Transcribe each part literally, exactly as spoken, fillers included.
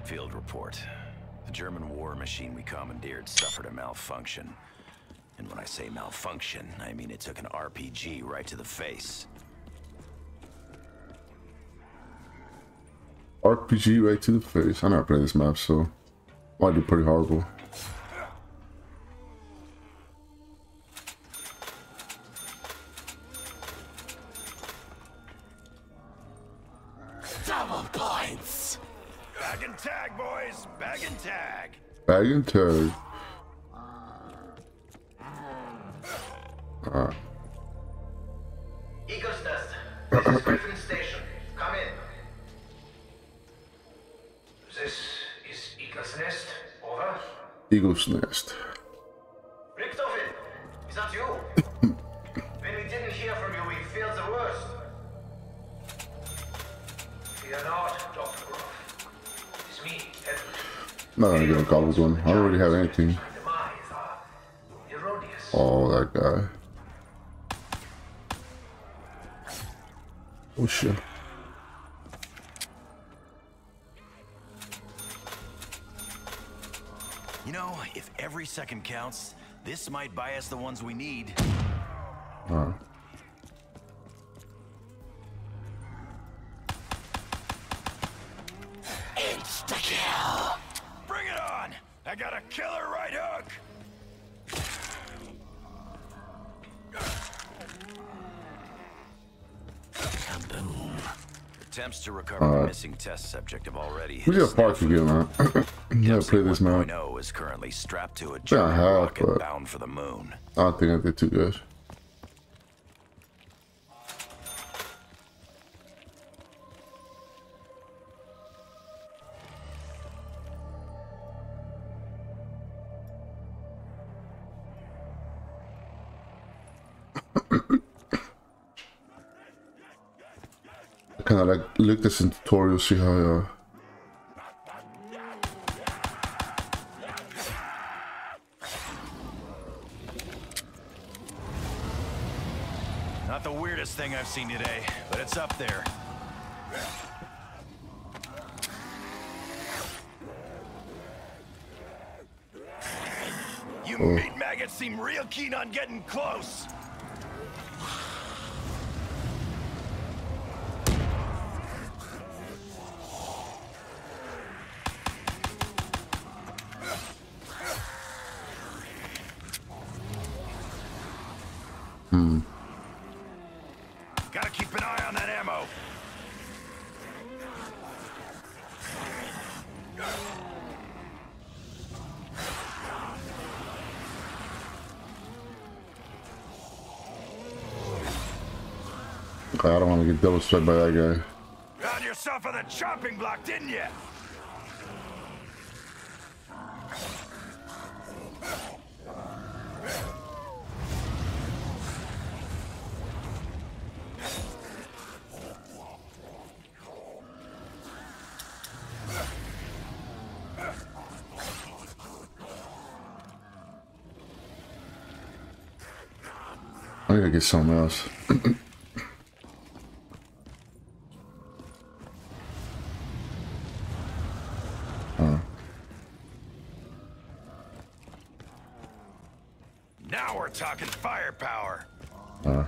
Field report. The German war machine we commandeered suffered a malfunction. And when I say malfunction, I mean it took an R P G right to the face. R P G right to the face. I never played this map, so might be pretty horrible. Double points! Bag and tag, boys! Bag and tag! Bag and tag. Alright. Eagle's Nest. This is Griffin Station. Come in. This is Eagle's Nest. Over. Eagle's Nest. Richtofen, is that you? When we didn't hear from you, we feared the worst. Fear not, Doctor Groff. It's me, Edward. I'm not gonna get a gobble gun. I don't really have anything. Oh, that guy. Oh shit. You know, if every second counts, this might buy us the ones we need. Uh. Insta-kill! Bring it on! I got a killer right hook! Kaboom. Attempts to recover uh, the missing test subject have already hit. We got parts again, man. Never played this map. one point oh is currently strapped to a Yeah, I German have, rocket but bound for the moon. I don't think I did too good. Kind of like look this in tutorial, see how uh Not the weirdest thing I've seen today, but it's up there. You oh. meat maggots seem real keen on getting close. Hmm. Gotta keep an eye on that ammo. I don't want to get double struck by that guy. Found yourself on the chopping block, didn't you? I gotta get something else. uh. Now we're talking firepower. Uh.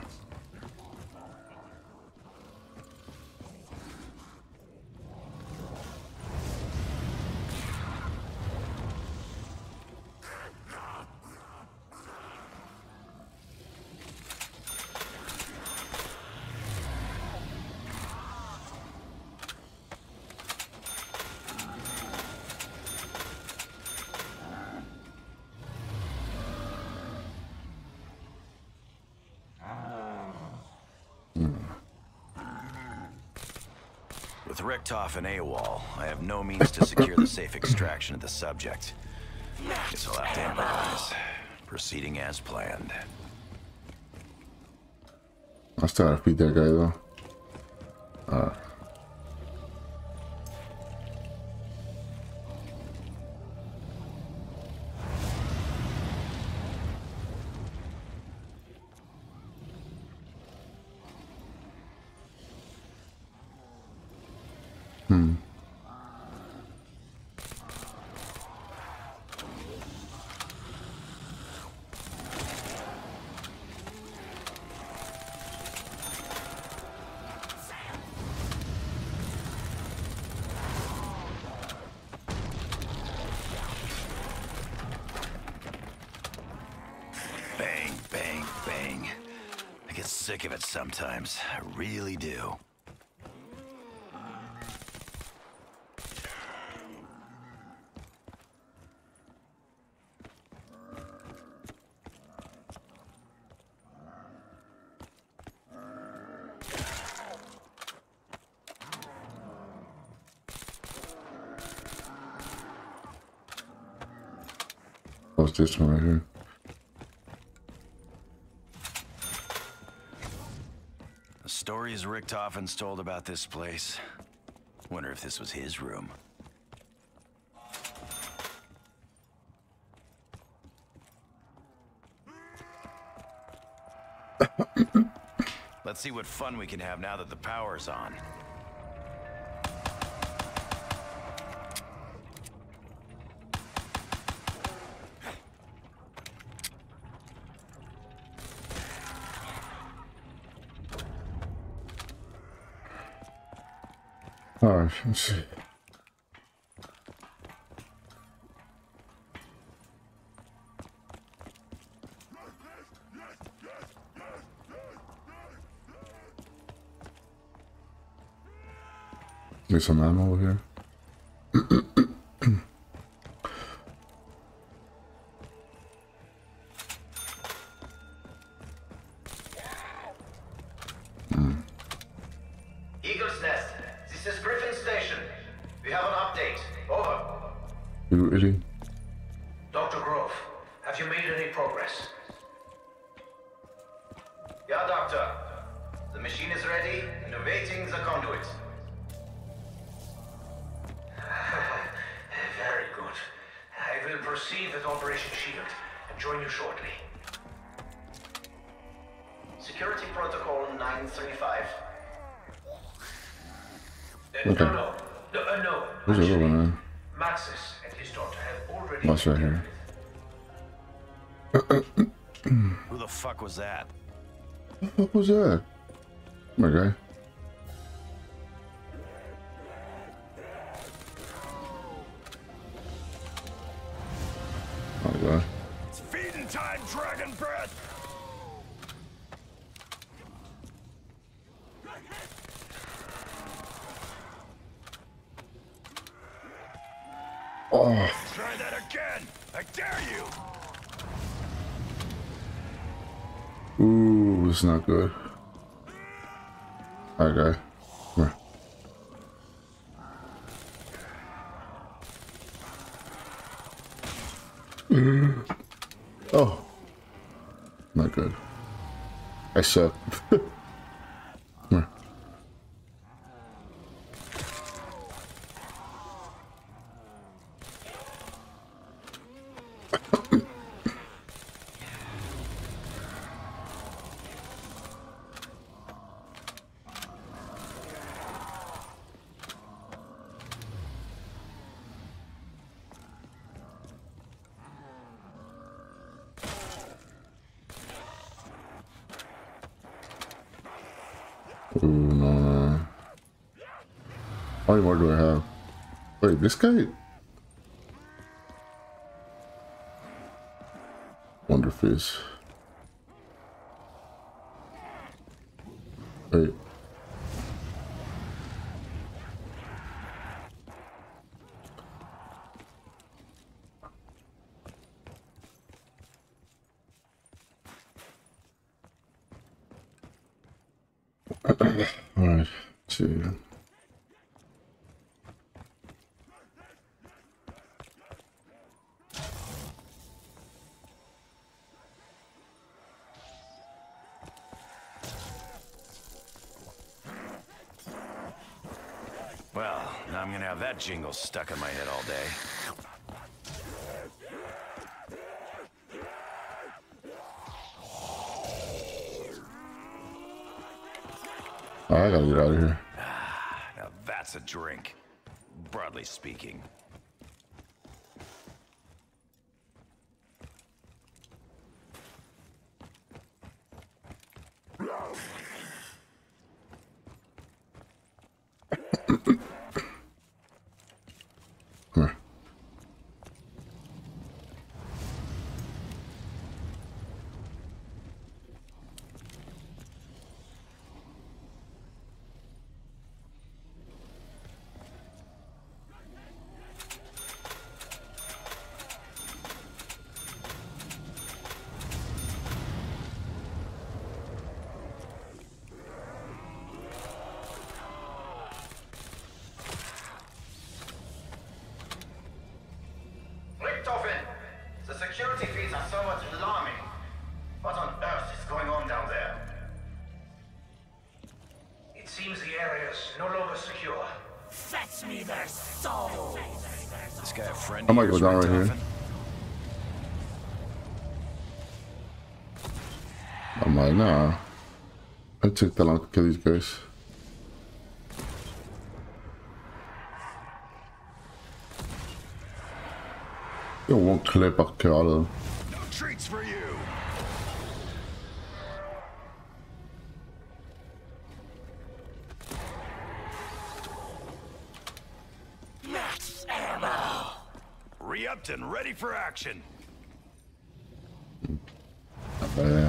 With Richtofen and AWOL, I have no means to secure the safe extraction of the subject. Guess I'll have to improvise. Proceeding as planned. I still gotta feed that guy though. Uh. Hmm. get sick of it sometimes. I really do. What's this one right here? The stories Richtofen's told about this place. Wonder if this was his room. Let's see what fun we can have now that the power's on. Alright, let's see. Get some ammo over here. mm. Eagle's Nest, this is Griffin Station. We have an update. Over. You ready? Doctor Grove, have you made any progress? Yeah, Doctor. The machine is ready and awaiting the conduit. Very good. I will proceed with Operation Shield and join you shortly. Security Protocol nine three five. Uh, okay. No, no, no, uh, no. Where's the other one, man? Maxis and his daughter have already... What's right here? Who the fuck was that? What was that? My guy. Oh god. It's feeding time, Dragon Breath! Oh. Try that again! I dare you! Ooh, it's not good. Alright, guy. Come here. Oh. Not good. I suck. Come here. Ooh, no, no. How many more do I have? Wait, this guy? Wonderfizz. Wait. Alright, see. Well, now I'm gonna have that jingle stuck in my head all day. I gotta get out of here. Now that's a drink, broadly speaking. Come here. quarters no longer secure. Fetch me their souls! This guy a friend I of might go yours, down right here. Richtofen? I'm like, nah. I took that long to kill these guys. You won't clip, I'll kill all of them. No treats for you. Max ammo! Re-upped and ready for action. Not bad.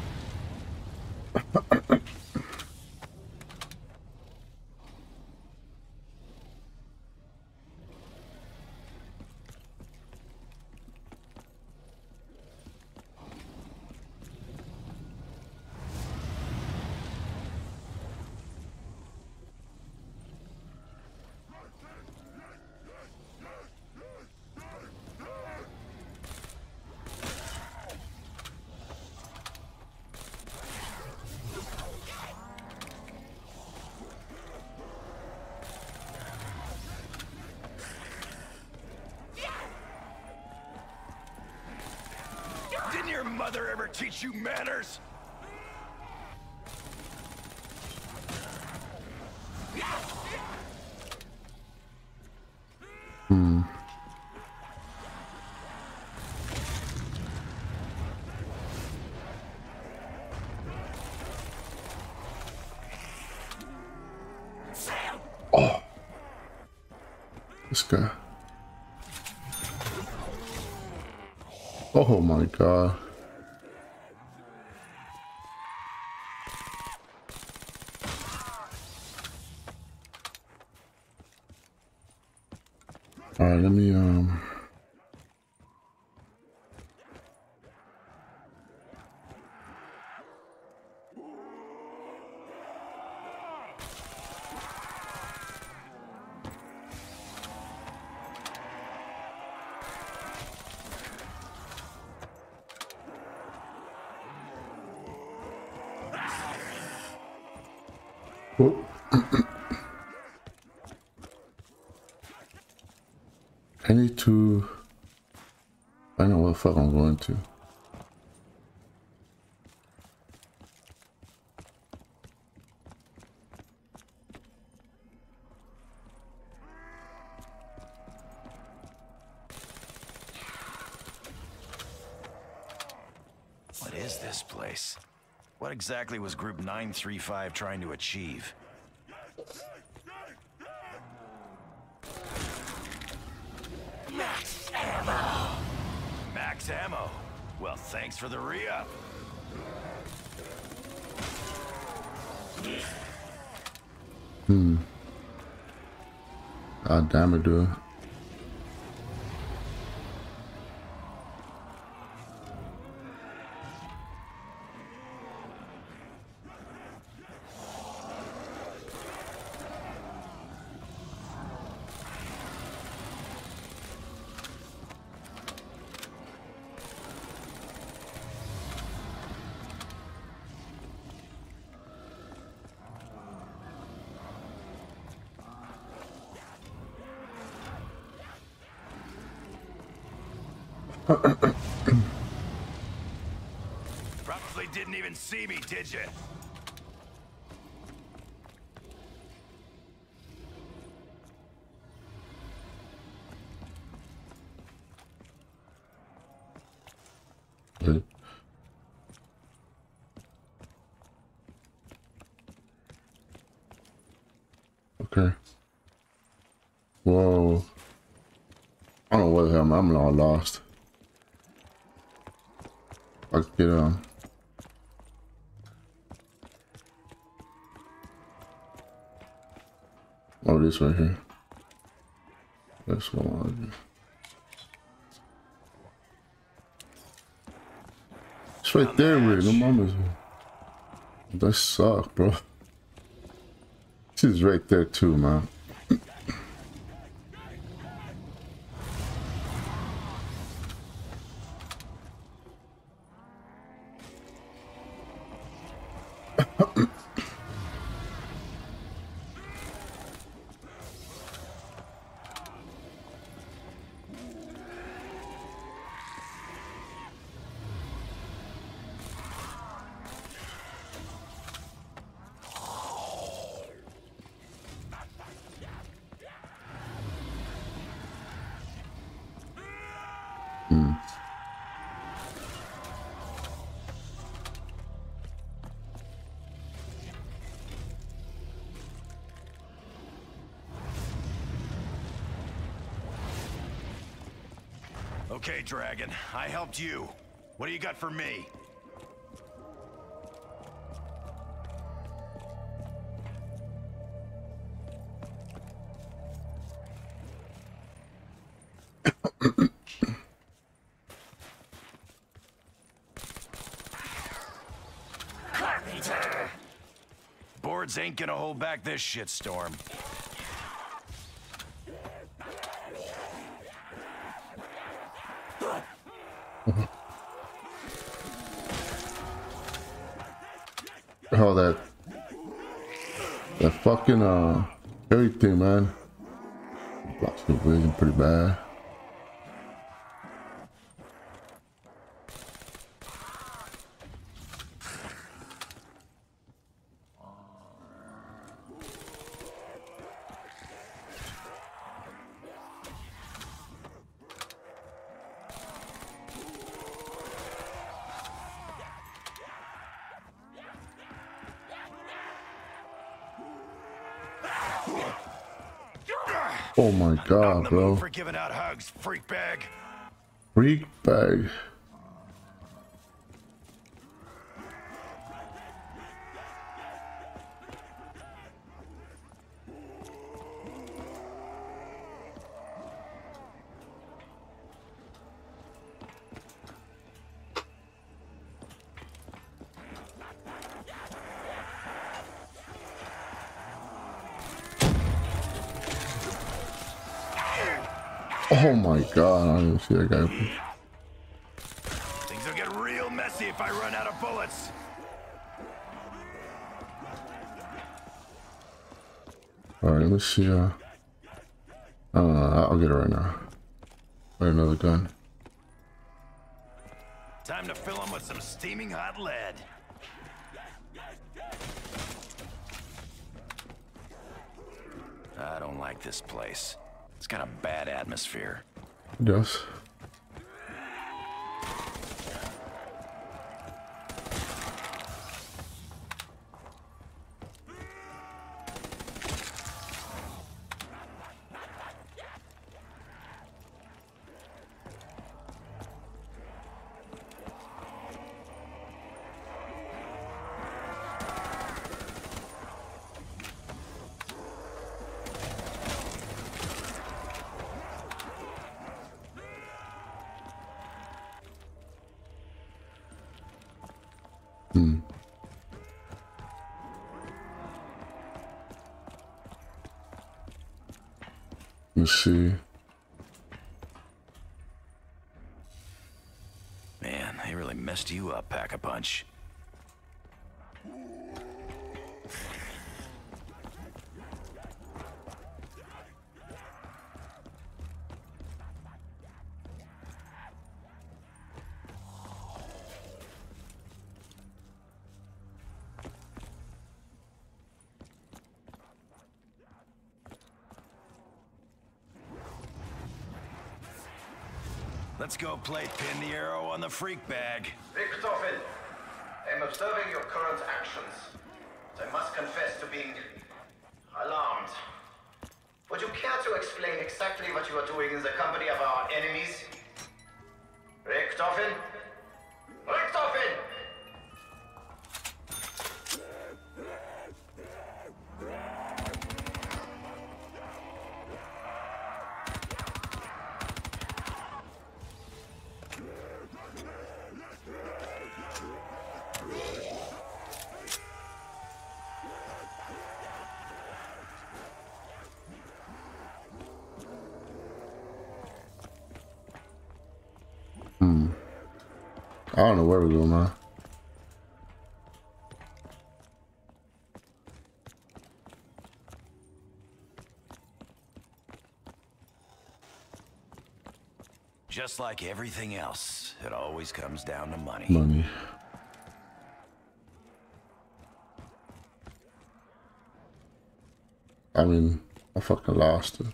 Didn't your mother ever teach you manners? Hmm. Oh. This guy. Oh my god. All right, let me um oh. I need to find out what the fuck I'm going to. What is this place? What exactly was Group nine three five trying to achieve? Max ammo! Max ammo. Well, thanks for the re-up. Hmm. God damn it, dude. Probably didn't even see me, did you? Okay. Okay. Whoa. I don't know what the hell, man. I'm all lost. I can get um oh, this right here. That's one. It's right there, Rick. No mamas. That suck, bro. She's right there too, man. Okay, Dragon. I helped you. What do you got for me? Carpenter! Boards ain't gonna hold back this shitstorm. Oh, that that fucking uh everything, man. Blocks your vision pretty bad. Oh my god, bro. For giving out hugs, freak bag. Freak bag. Oh my god, I didn't see that guy. Things will get real messy if I run out of bullets. Alright, let's see. Uh, uh, I'll get it right now. Wait, another gun. Time to fill them with some steaming hot lead. I don't like this place. It's got a bad atmosphere. Yes. Hmm. Let's see. Man, they really messed you up, Pack-a-Punch. Let's go play pin the arrow on the freak bag. Richtofen, I'm observing your current actions. I must confess to being alarmed. Would you care to explain exactly what you are doing in the company of our enemies? Richtofen? Richtofen! I don't know where we're going, man. Just like everything else, it always comes down to money. Money. I mean, I fucking lost it.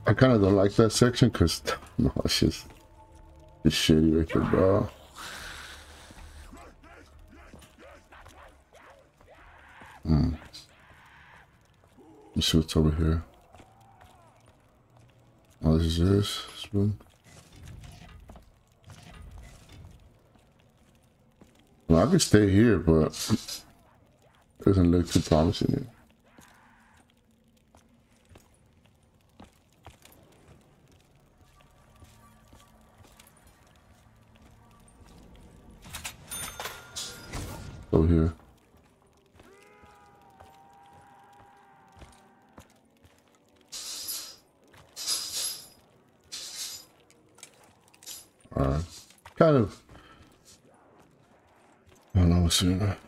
I kind of don't like that section because no, it's just it's shitty right there, bro. Hmm. Let's see what's over here. Oh, this is this, this room. Well, I could stay here, but it doesn't look too promising here. Over here. Alright. Kind of. I don't know what's in there.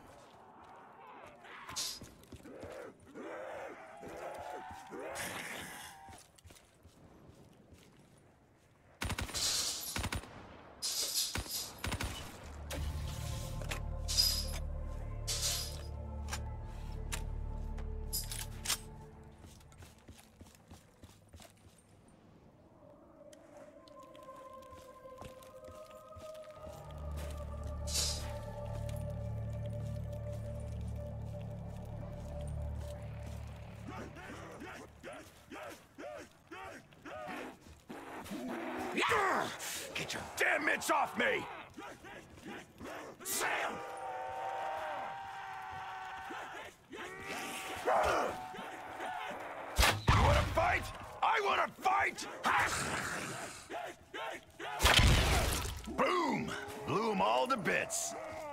Get your damn mitts off me! Sam! You wanna fight? I wanna fight! Boom! Blew them all to bits.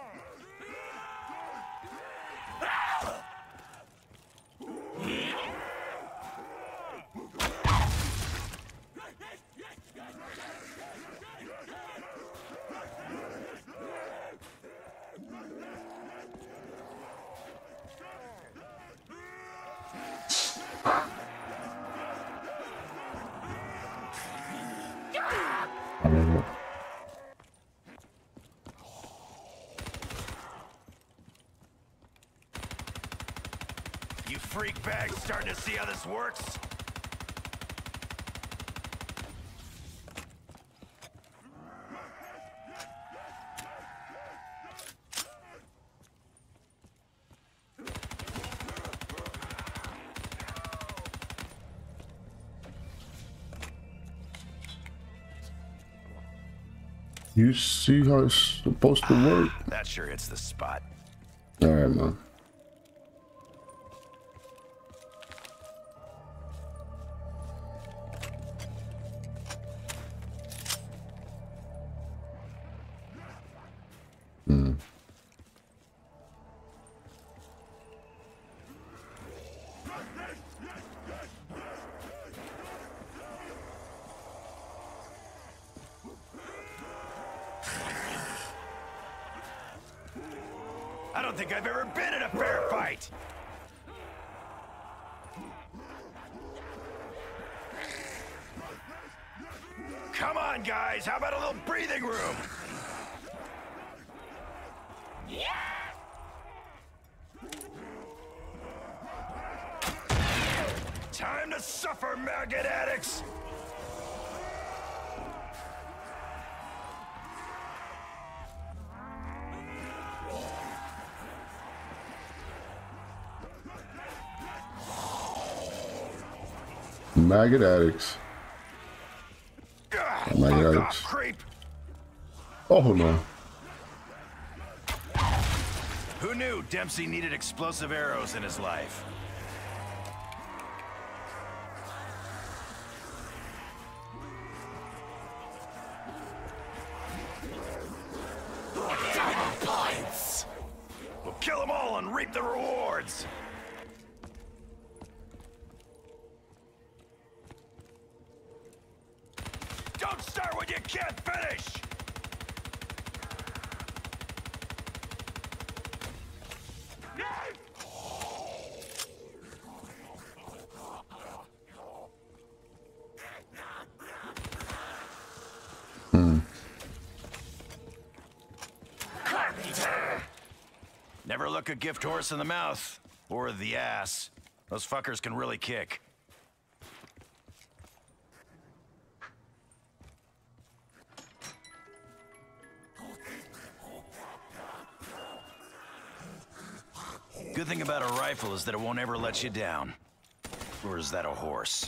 You freak bags starting to see how this works? You see how it's supposed to work? That sure hits the spot. Alright, man. Hmm. I don't think I've ever been in a fair fight. Come on, guys. How about a little breathing room? Time to suffer, maggot addicts. Maggot addicts. Ugh, Maggot fuck addicts. off, creep. Oh no. Who knew Dempsey needed explosive arrows in his life? Points. We'll kill them all and reap the rewards. Don't start when you can't finish! Hmm. Carpenter. Never look a gift horse in the mouth. Or the ass. Those fuckers can really kick. Good thing about a rifle is that it won't ever let you down. Or is that a horse?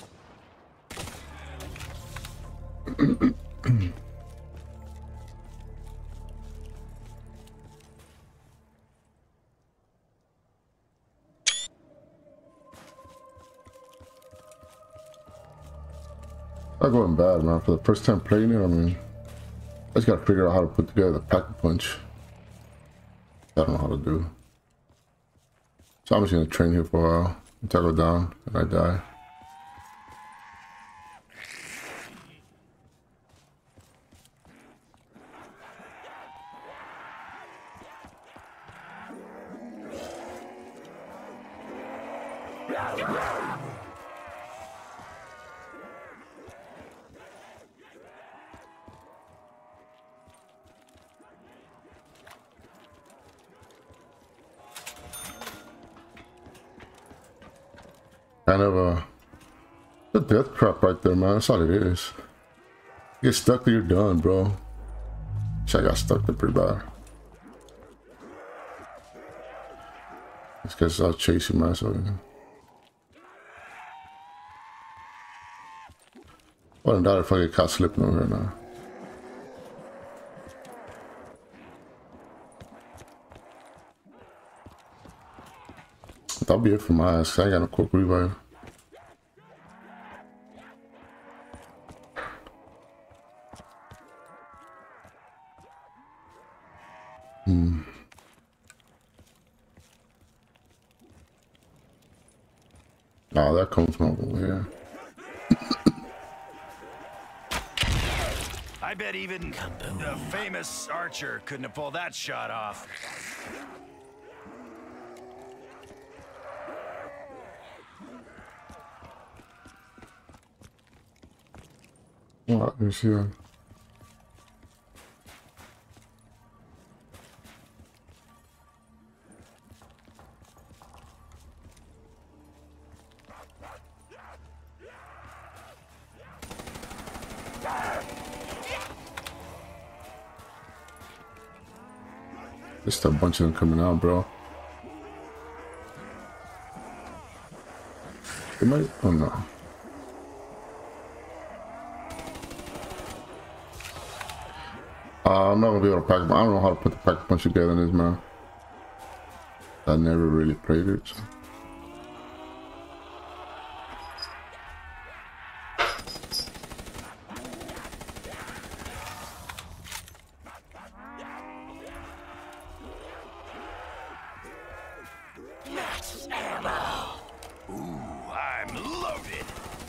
Not going bad, man. For the first time playing it, I mean, I just gotta figure out how to put together the pack-a-punch. I don't know how to do. So I'm just gonna train here for a while until I go down and I die. Kind of a, a death trap right there, man. That's all it is. You get stuck there, you're done, bro. I got stuck there pretty bad. This guy's out chasing, man. So, what in doubt if I get caught slipping over here now. That'll be it for my ass. I ain't got no quick revive. Hmm. Oh, that comes from over here. I bet even the famous archer couldn't have pulled that shot off. What is here? Just a bunch of them coming out, bro. They might. Oh no. Uh, I'm not gonna be able to pack. I don't know how to put the pack punch together in this, man. I never really played it. So. Max ammo. Ooh, I'm loaded.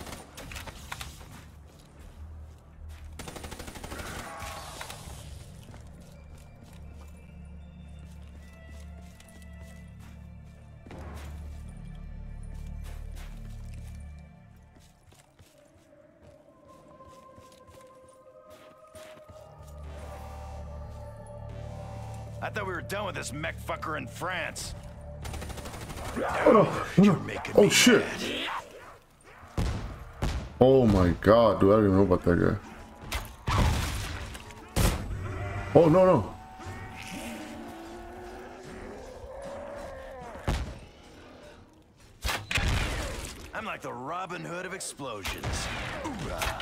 I thought we were done with this mech fucker in France. Oh no! Oh, no. Oh shit! Mad. Oh my god, dude! I don't even know about that guy. Oh no no! I'm like the Robin Hood of explosions. Hoorah.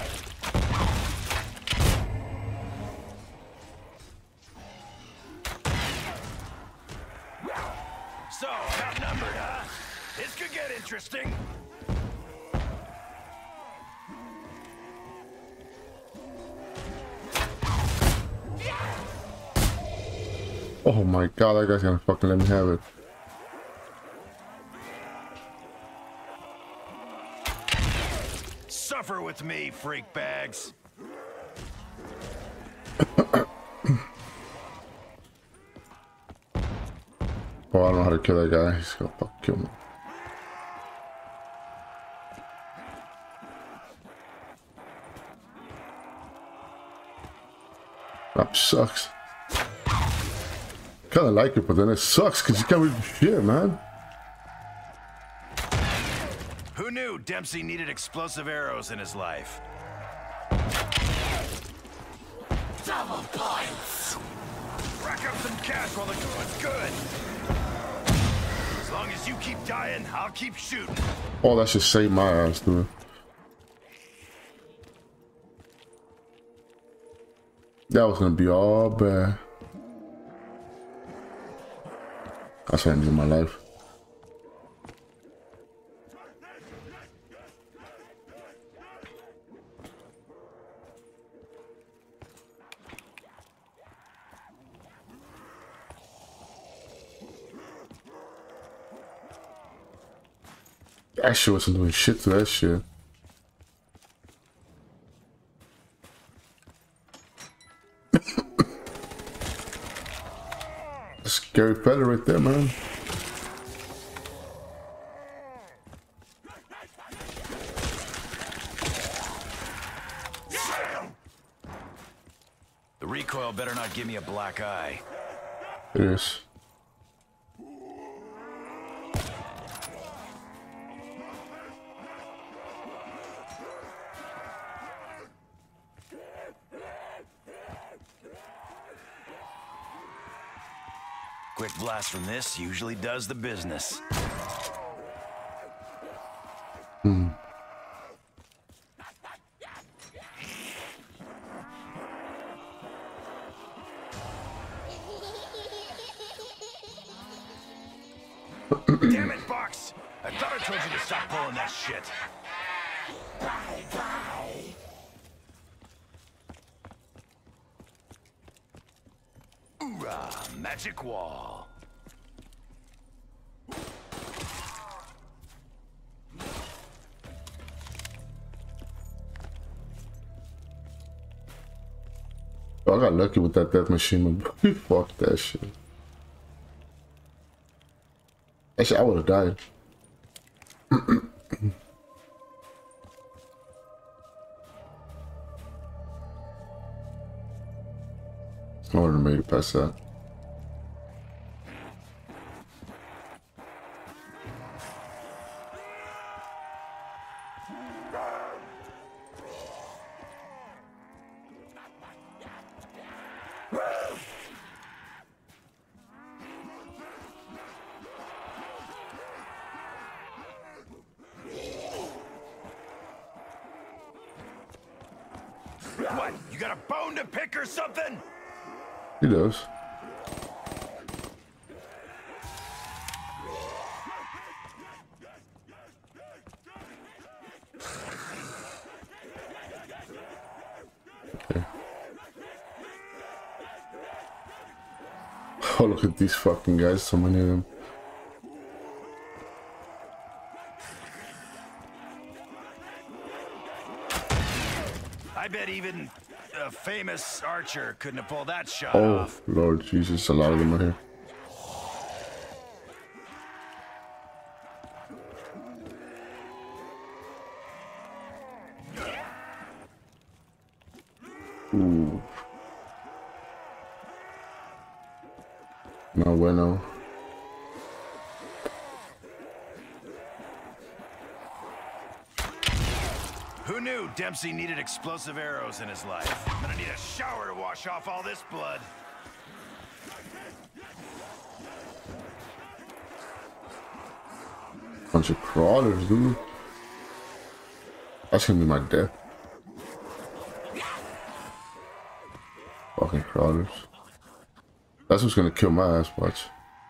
So, outnumbered, huh? This could get interesting. Oh my god, that guy's gonna fucking let me have it. Suffer with me, freak bags. Oh, I don't know how to kill that guy. He's gonna fucking kill me. That sucks. Kinda like it, but then it sucks because you can't read shit, man. Who knew Dempsey needed explosive arrows in his life? Double points. Rack up some cash while the going's good. As long as you keep dying, I'll keep shooting. Oh, that should save my ass, dude. That was gonna be all bad. I should end my life. That shit wasn't doing shit to that shit. Scary fella right there, man. The recoil better not give me a black eye. It is. Quick blast from this usually does the business. Hmm. Damn it, Box! I thought I told you to stop pulling that shit. Bye bye. Hoorah! Magic wall. I got lucky with that death machine. Fuck that shit. Actually, I would have died. I would have made it past that. What? You got a bone to pick or something? He does. Okay. Oh, look at these fucking guys, so many of them. I bet even a famous archer couldn't have pulled that shot Oh, off. Lord Jesus, a lot of them are here. Ooh. No bueno. Who knew Dempsey needed explosive arrows in his life? I'm gonna need a shower to wash off all this blood. Bunch of crawlers, dude. That's gonna be my death. Fucking crawlers. That's what's gonna kill my ass, watch.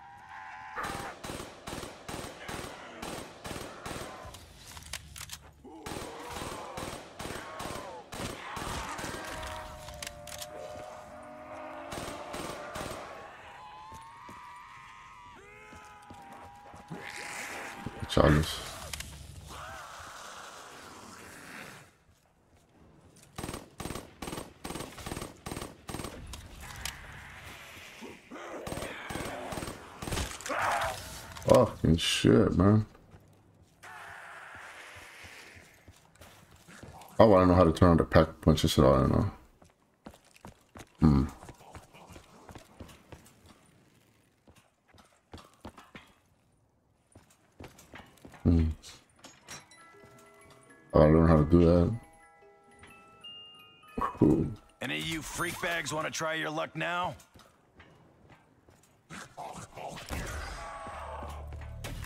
Charles. Fucking shit, man. I want to know how to turn on the pack punch. That's all I don't know. Hmm. Hmm. I gotta learn how to do that. Ooh. Any of you freak bags want to try your luck now?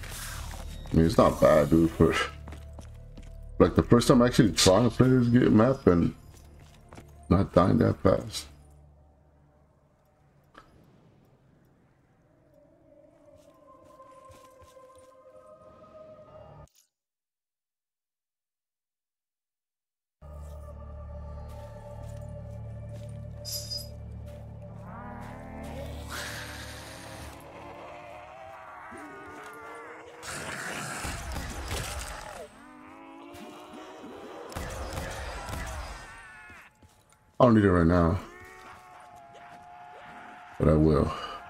I mean, it's not bad, dude. For like the first time actually trying to play this game map and not dying that fast. I don't need it right now, but I will.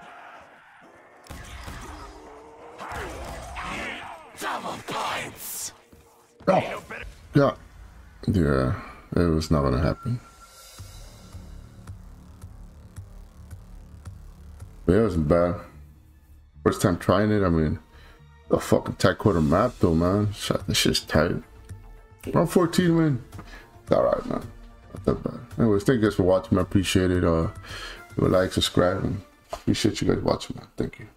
Double points. Oh, yeah, yeah, it was not gonna happen. But yeah, it wasn't bad. First time trying it. I mean, the fucking tight quarter map though, man. Shit, this shit's tight. Round fourteen, man. It's all right, man. Not that bad. Anyways, thank you guys for watching. I appreciate it. Uh, leave a like, subscribe, and appreciate you guys watching, man. Thank you.